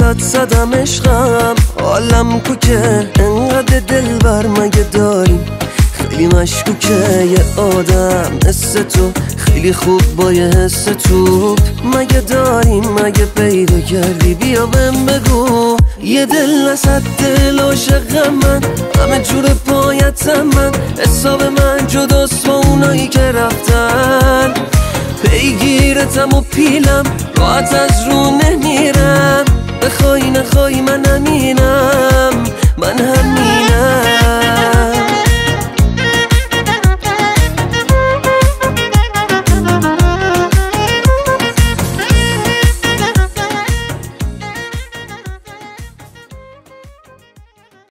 برات زدم عشقم، حالم کوکه انقدر دلبر مگه داریم؟ خیلی مشکوکه یه آدم مثل تو، خیلی خوب با یه حس توپ مگه داریم؟ مگه پیدا کردی؟ بیا بهم بگو. یه دل وسط دل عاشق من، همه جور پایتم من، حساب من جداست با اونایی که رفتن. پیگیرتم و پیلم راحت از رو نمیرم، بخوای نخوای من امینم.